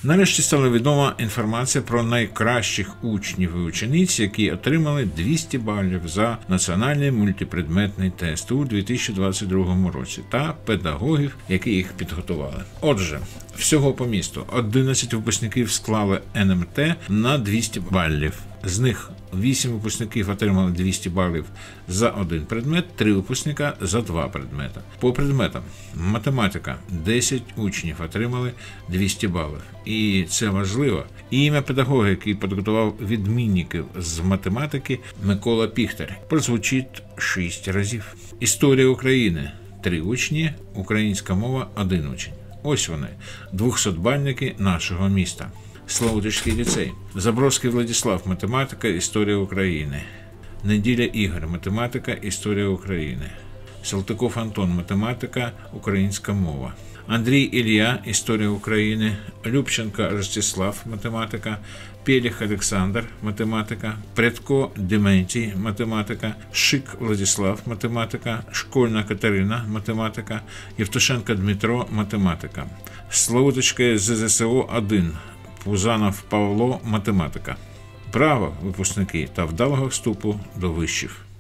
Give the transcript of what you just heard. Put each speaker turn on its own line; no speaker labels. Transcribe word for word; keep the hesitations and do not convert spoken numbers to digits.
Нарешті стала відома інформація про найкращих учнів і учениць, які отримали двісті балів за національний мультипредметний тест у дві тисячі двадцять другому році та педагогів, які їх підготували. Отже, всього по місту одинадцять випускників склали ен ем те на двісті балів. З них вісім випускників отримали двісті балів за один предмет, три випускника за два предмета. По предметам математика десять учнів отримали двісті балів. І це важливо. І ім'я педагога, який підготував відмінників з математики, Микола Піхтар, прозвучить шість разів. Історія України три учні, українська мова один учень. Ось вони, двохсотбальники нашого міста. Славутичський ліцей. Забродський Владислав, математика, історія України. Неділя Ігор, математика, історія України. Салтиков Антон, математика, українська мова. Андрій Ілля, історія України. Любченко Ростислав, математика. Пеліх Олександр, математика. Предко Дементій, математика. Шик Владислав, математика. Школьна Катерина, математика. Євтушенко Дмитро, математика. Славутичське зе зе се о один. Пузанов Павло, математика. Браво, випускники, та вдалого вступу до вишів!